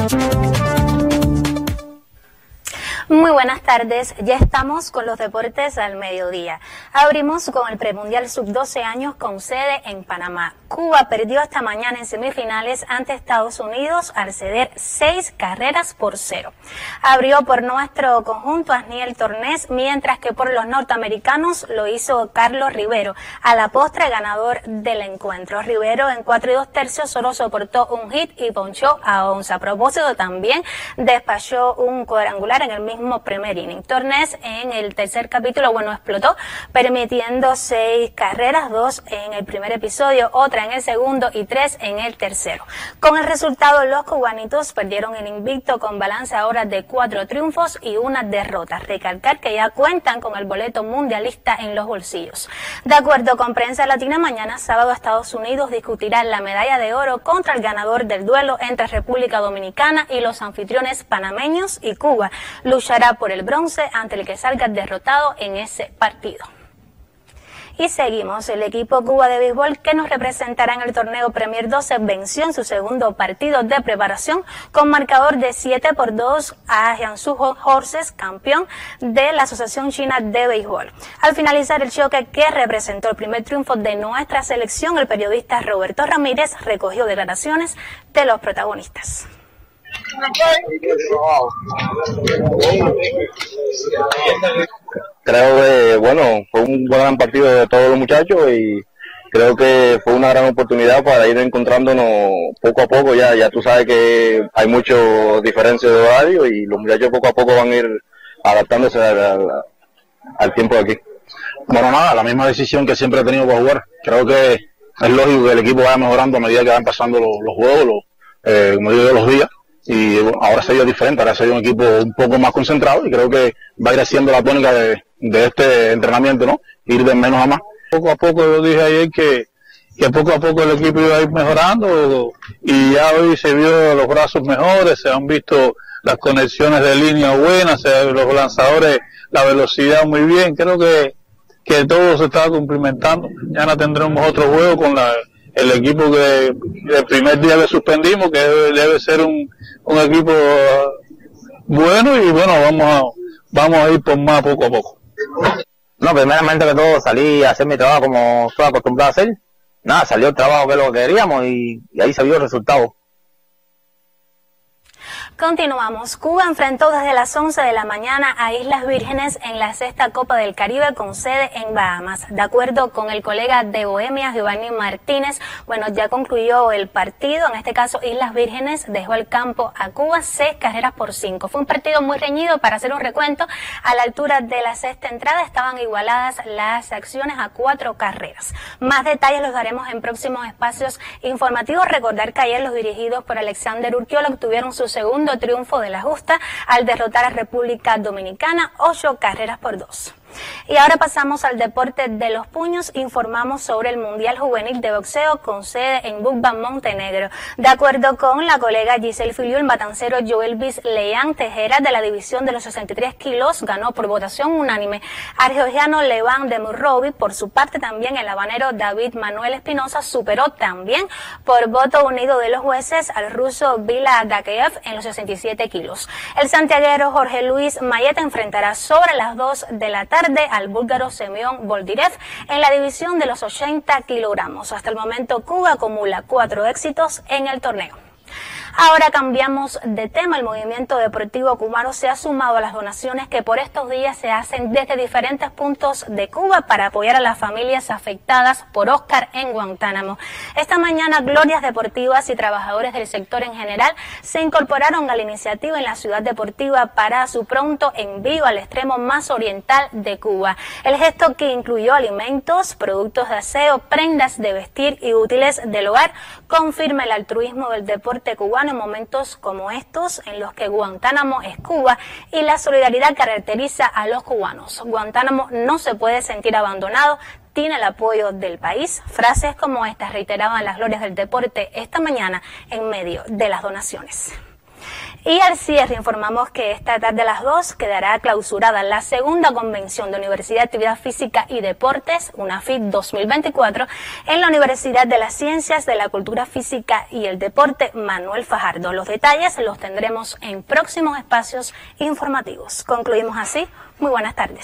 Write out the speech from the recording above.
Muy buenas tardes, ya estamos con los deportes al mediodía. Abrimos con el premundial sub-12 años con sede en Panamá. Cuba perdió esta mañana en semifinales ante Estados Unidos al ceder 6-0. Abrió por nuestro conjunto Asniel Tornés, mientras que por los norteamericanos lo hizo Carlos Rivero, a la postre ganador del encuentro. Rivero en 4 2/3 solo soportó un hit y ponchó a 11. A propósito, también despachó un cuadrangular en el mismo primer inning. Tornés en el tercer capítulo, explotó, permitiendo 6 carreras, 2 en el primer episodio, otra en el segundo y 3 en el tercero. Con el resultado, los cubanitos perdieron el invicto con balance ahora de 4 triunfos y 1 derrota. Recalcar que ya cuentan con el boleto mundialista en los bolsillos. De acuerdo con Prensa Latina, mañana sábado Estados Unidos discutirá la medalla de oro contra el ganador del duelo entre República Dominicana y los anfitriones panameños, y Cuba luchará por el bronce ante el que salga derrotado en ese partido. Y seguimos, el equipo Cuba de béisbol que nos representará en el torneo Premier 12 venció en su segundo partido de preparación con marcador de 7-2 a Jiangsu Horses, campeón de la Asociación China de Béisbol. Al finalizar el choque que representó el primer triunfo de nuestra selección, el periodista Roberto Ramírez recogió declaraciones de los protagonistas. Creo que, fue un gran partido de todos los muchachos y creo que fue una gran oportunidad para ir encontrándonos poco a poco. Ya tú sabes que hay mucho diferencia de horario y los muchachos poco a poco van a ir adaptándose al tiempo de aquí. Bueno, nada, la misma decisión que siempre he tenido para jugar. Creo que es lógico que el equipo vaya mejorando a medida que van pasando los juegos, como digo, los días. Y ahora se dio diferente, ahora se dio un equipo un poco más concentrado y creo que va a ir haciendo la tónica de este entrenamiento, ¿no? Ir de menos a más. Poco a poco, yo dije ayer que poco a poco el equipo iba a ir mejorando y ya hoy se vio los brazos mejores, se han visto las conexiones de línea buenas, los lanzadores, la velocidad muy bien. Creo que todo se está cumplimentando. Mañana tendremos otro juego con el equipo que el primer día que suspendimos, que debe ser un equipo bueno y vamos a ir por más poco a poco. No, primeramente que todo salí a hacer mi trabajo como estoy acostumbrado a hacer. Nada, salió el trabajo que es lo que queríamos y ahí se vio el resultado. Continuamos. Cuba enfrentó desde las 11 de la mañana a Islas Vírgenes en la sexta Copa del Caribe con sede en Bahamas. De acuerdo con el colega de Bohemia, Giovanni Martínez, ya concluyó el partido. En este caso, Islas Vírgenes dejó el campo a Cuba 6-5. Fue un partido muy reñido. Para hacer un recuento, a la altura de la sexta entrada estaban igualadas las acciones a 4 carreras. Más detalles los daremos en próximos espacios informativos. Recordar que ayer los dirigidos por Alexander Urquiola obtuvieron su segundo triunfo de la justa al derrotar a República Dominicana 8-2. Y ahora pasamos al deporte de los puños. Informamos sobre el Mundial Juvenil de Boxeo con sede en Bukban, Montenegro. De acuerdo con la colega Giselle Filiu, el matancero Joelvis Leán Tejera de la división de los 63 kilos ganó por votación unánime al georgiano Levan de Murrovi. Por su parte, también el habanero David Manuel Espinosa superó también por voto unido de los jueces al ruso Vila Dakeev en los 67 kilos. El santiaguero Jorge Luis Mayeta enfrentará sobre las 2 de la tarde al búlgaro Semyon Boldirev en la división de los 80 kilogramos. Hasta el momento, Cuba acumula 4 éxitos en el torneo. Ahora cambiamos de tema. El movimiento deportivo cubano se ha sumado a las donaciones que por estos días se hacen desde diferentes puntos de Cuba para apoyar a las familias afectadas por Oscar en Guantánamo. Esta mañana, glorias deportivas y trabajadores del sector en general se incorporaron a la iniciativa en la ciudad deportiva para su pronto envío al extremo más oriental de Cuba. El gesto, que incluyó alimentos, productos de aseo, prendas de vestir y útiles del hogar, confirma el altruismo del deporte cubano en momentos como estos, en los que Guantánamo es Cuba y la solidaridad caracteriza a los cubanos. Guantánamo no se puede sentir abandonado, tiene el apoyo del país. Frases como estas reiteraban las glorias del deporte esta mañana en medio de las donaciones. Y al cierre informamos que esta tarde a las 2 quedará clausurada la segunda convención de Universidad de Actividad Física y Deportes, UNAFIT 2024, en la Universidad de las Ciencias de la Cultura Física y el Deporte Manuel Fajardo. Los detalles los tendremos en próximos espacios informativos. Concluimos así. Muy buenas tardes.